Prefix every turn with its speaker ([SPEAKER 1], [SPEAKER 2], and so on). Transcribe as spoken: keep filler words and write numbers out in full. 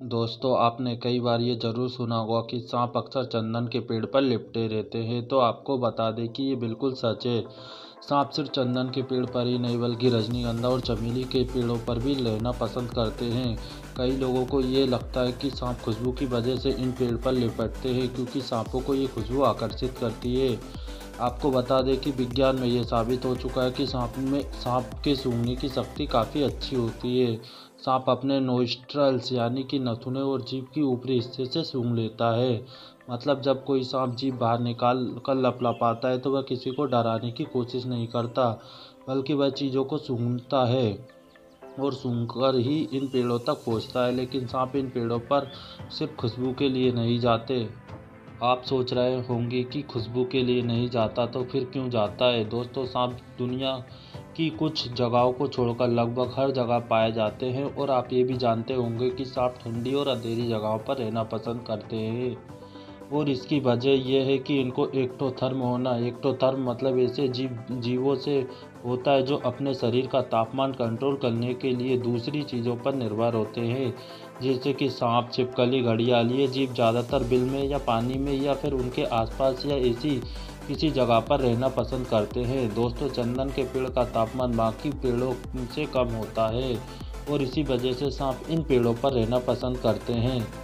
[SPEAKER 1] दोस्तों, आपने कई बार ये ज़रूर सुना होगा कि सांप अक्सर चंदन के पेड़ पर लिपटे रहते हैं। तो आपको बता दें कि ये बिल्कुल सच है। सांप सिर्फ चंदन के पेड़ पर ही नहीं बल्कि रजनीगंधा और चमेली के पेड़ों पर भी रहना पसंद करते हैं। कई लोगों को ये लगता है कि सांप खुशबू की वजह से इन पेड़ पर लिपटते हैं, क्योंकि सांपों को ये खुशबू आकर्षित करती है। आपको बता दें कि विज्ञान में ये साबित हो चुका है कि सांप में सांप के सूंघने की शक्ति काफ़ी अच्छी होती है। सांप अपने नोस्ट्रल्स यानी कि नथुने और जीभ की ऊपरी हिस्से से सूंघ लेता है। मतलब जब कोई सांप जीभ बाहर निकाल कर लपलपाता है तो वह किसी को डराने की कोशिश नहीं करता, बल्कि वह चीज़ों को सूंघता है और सूंघकर ही इन पेड़ों तक पहुंचता है। लेकिन सांप इन पेड़ों पर सिर्फ खुशबू के लिए नहीं जाते। आप सोच रहे होंगे कि खुशबू के लिए नहीं जाता तो फिर क्यों जाता है। दोस्तों, सांप दुनिया की कुछ जगहों को छोड़कर लगभग हर जगह पाए जाते हैं और आप ये भी जानते होंगे कि सांप ठंडी और अंधेरी जगहों पर रहना पसंद करते हैं। और इसकी वजह यह है कि इनको एक्टोथर्म होना एक्टोथर्म मतलब ऐसे जीव जीवों से होता है जो अपने शरीर का तापमान कंट्रोल करने के लिए दूसरी चीज़ों पर निर्भर होते हैं, जैसे कि सांप, छिपकली, घड़ियाल। ये जीव ज़्यादातर बिल में या पानी में या फिर उनके आसपास या ऐसी किसी जगह पर रहना पसंद करते हैं। दोस्तों, चंदन के पेड़ का तापमान बाकी पेड़ों से कम होता है और इसी वजह से सांप इन पेड़ों पर रहना पसंद करते हैं।